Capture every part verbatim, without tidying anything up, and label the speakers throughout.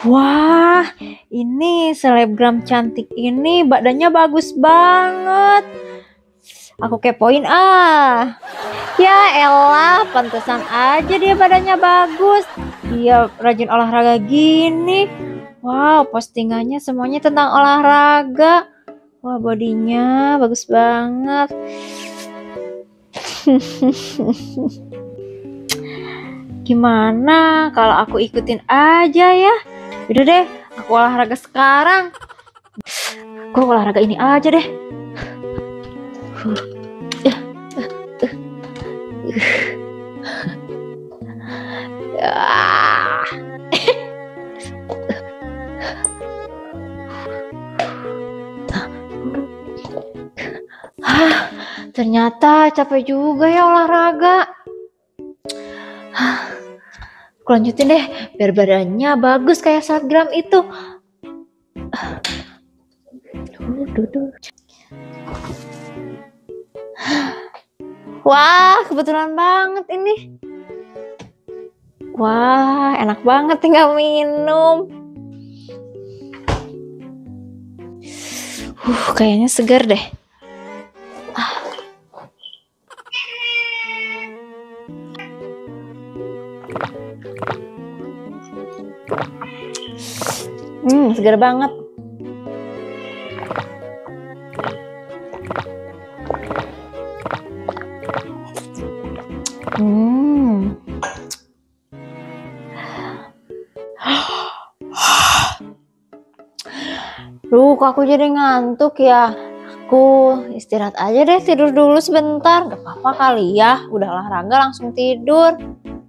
Speaker 1: Wah, ini selebgram cantik ini badannya bagus banget. Aku kepoin ah. Ya elah, pantesan aja dia badannya bagus. Dia rajin olahraga gini. Wow, postingannya semuanya tentang olahraga. Wah, bodinya bagus banget. Gimana kalau aku ikutin aja ya? Udah deh, aku olahraga sekarang. Aku olahraga ini aja deh. Ternyata capek juga ya olahraga. Aku lanjutin deh, biar badannya bagus kayak selebgram itu. Wah, kebetulan banget ini. Wah, enak banget tinggal minum. Uh, kayaknya segar deh. Hmm, segar banget. Hmm. Duh, kok aku jadi ngantuk ya. Aku istirahat aja deh, tidur dulu sebentar. Gak apa-apa kali ya, udah olahraga langsung tidur.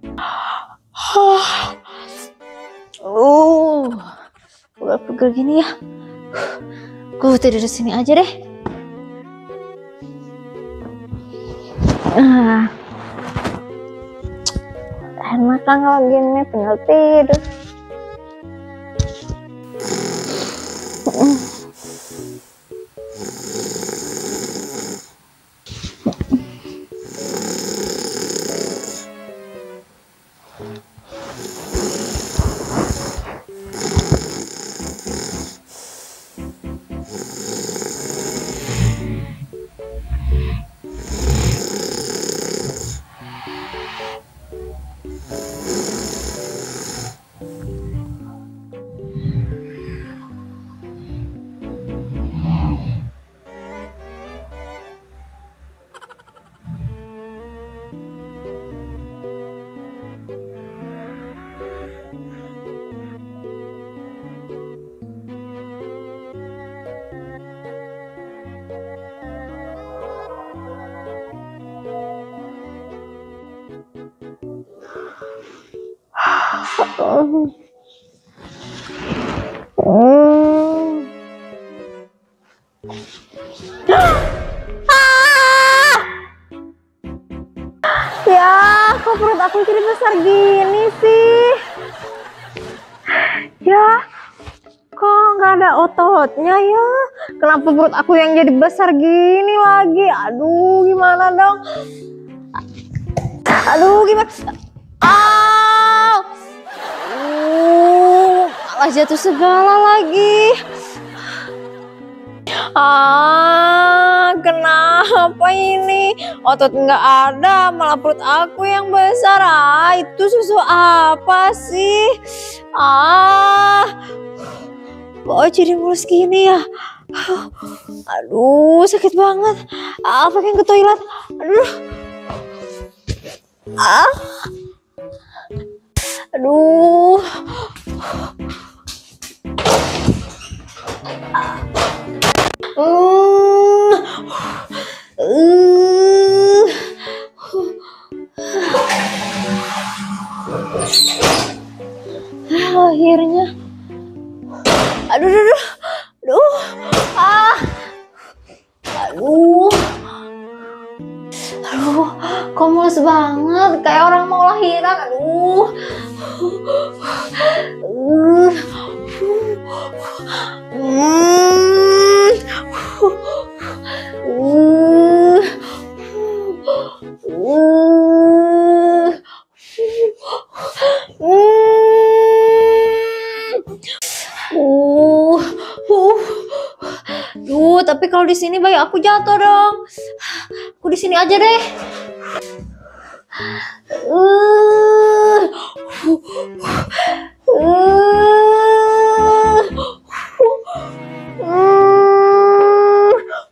Speaker 1: Uh, pegel-pegel gini ya. Aku tidur di sini aja deh. Ah, enak kan kalau gini, tinggal tidur. Oh. Oh. Ah! Ya, kok perut aku jadi besar gini sih? Ya, kok nggak ada ototnya ya? Kenapa perut aku yang jadi besar gini lagi? Aduh, gimana dong? Aduh, gimana? Ah! Uh, malah jatuh segala lagi. Ah, kenapa ini? Otot nggak ada, malah perut aku yang besar. Ah, itu susu apa sih? Ah, kok jadi mulus gini ya? Aduh, sakit banget. Ah, pengen ke toilet. Aduh. Ah. Aduh. Hmm. Uh. Akhirnya. Aduh, aduh, aduh. Aduh. Ah. Aduh. Aduh, kok mulus banget kayak orang mau lahiran. Aduh. Uh. Hmm. Uh. Uh. Hmm. Uh, tapi kalau di sini bayi aku jatuh dong. Aku di sini aja deh. Uh, uh, uh,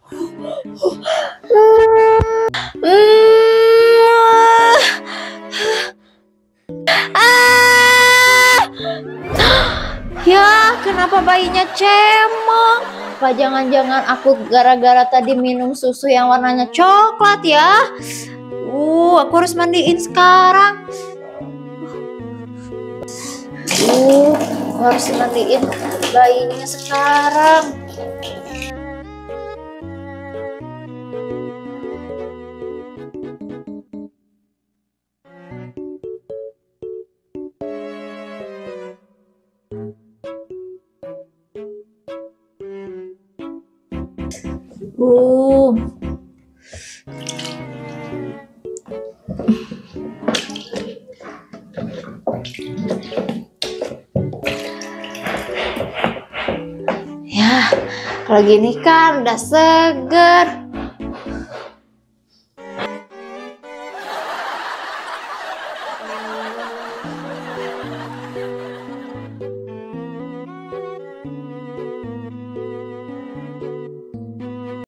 Speaker 1: Ya, kenapa bayinya cemong? Apa jangan-jangan aku gara-gara tadi minum susu yang warnanya coklat ya? Uh, aku harus mandiin sekarang. Uh, aku harus mandiin bayinya sekarang. Uh. Ya, kalau gini kan udah seger.